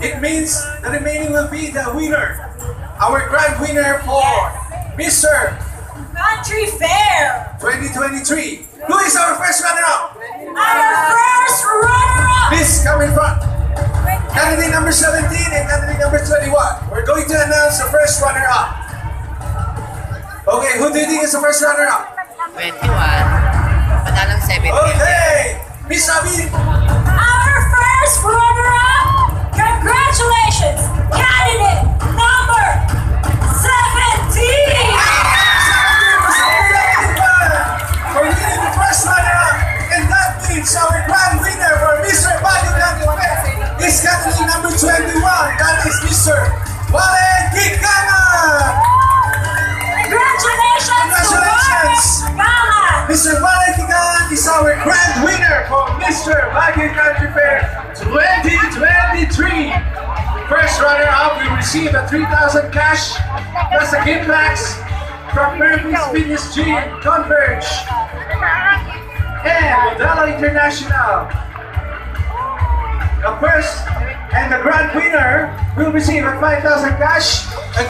it means the remaining will be the winner. Our grand winner for Mr. Country Fair 2023. Who is our first runner-up? Our first runner-up. Please come in front. Candidate number 17 and candidate number 21. We're going to announce the first runner-up. Okay, who do you think is the first runner-up? 21. Padalang 17. Okay, Miss Abby. Our first runner-up. Congratulations, candidate number 17. For winning the first runner-up, and that means our grand winner for Mr. Baguio is candidate number 21. That is Mr. Wale Kikana. Congratulations! Mr. Wale Kikana is our grand winner for Mr. Baguio Country Fair 2023. First runner-up will receive a 3,000 cash plus a gift box from Murphy's Fitness Gym, Converge, and Modelo International. The first and the grand winner will receive a 5,000 cash